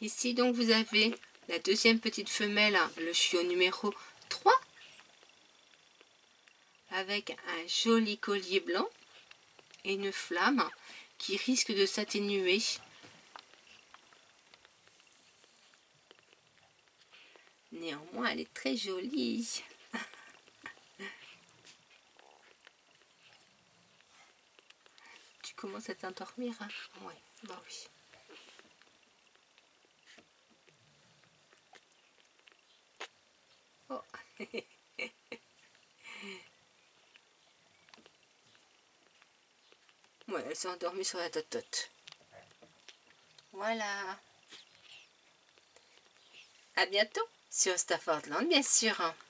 Ici donc vous avez la deuxième petite femelle, le chiot numéro 3, avec un joli collier blanc et une flamme qui risque de s'atténuer. Néanmoins, elle est très jolie. Tu commences à t'endormir, hein? Oui, bah oui. Oh. Ouais, elle s'est endormie sur la totote. Voilà. À bientôt sur Staffordland, bien sûr.